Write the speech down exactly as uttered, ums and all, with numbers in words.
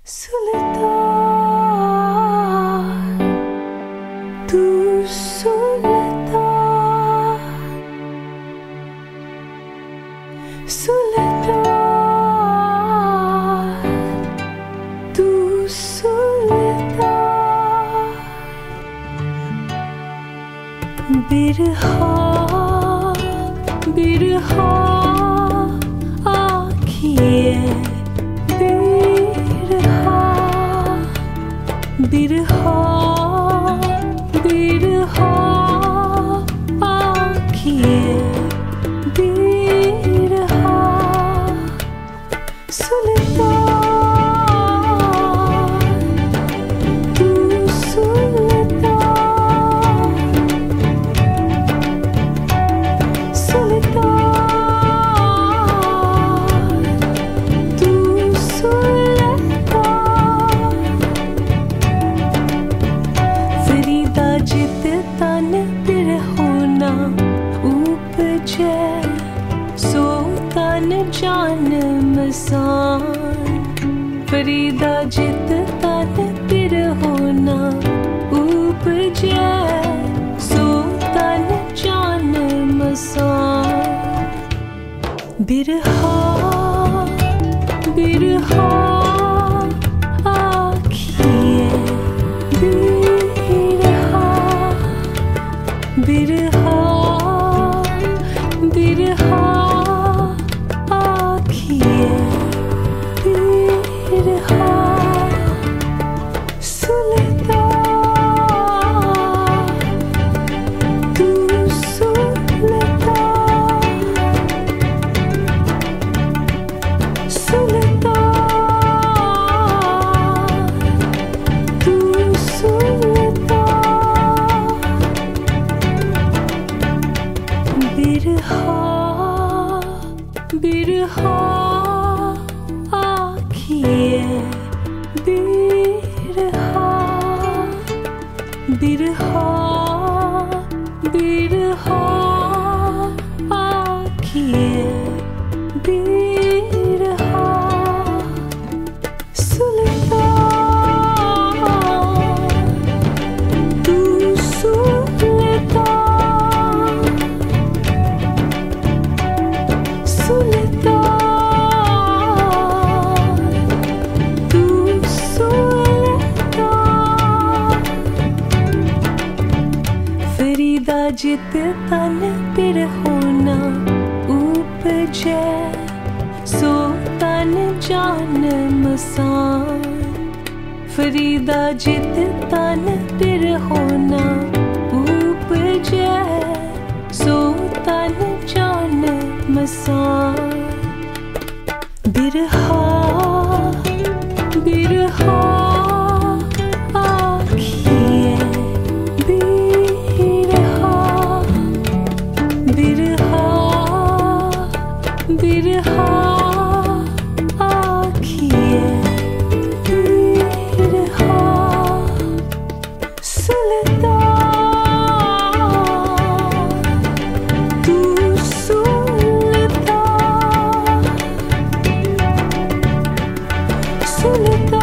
Sultan, tu Sultan, Sultan, tu Sultan. Birha, birha, आँखिए बिरहा, बिरहा, बिरहा, आँखिए बिरहा. सुल्तान, तू सुल्तान, सुल्तान. जान मसान फरीदा जित तन पिर होना उपजे सो तन जान मसान. बिरहा, बिरहा, आँखिए बिरहा, बिरहा, बिरहा, Sultan, जित तन पिर होना उपजे सो तन जान मसान. फरीदा जित तन पिर होना उपजे सो तन जान मसान. बिरहा, बिरहा, आँखिए बिरहा, बिरहा, बिरहा, आँखिए बिरहा. सुल्तान, तू सुल्तान, सुल्तान.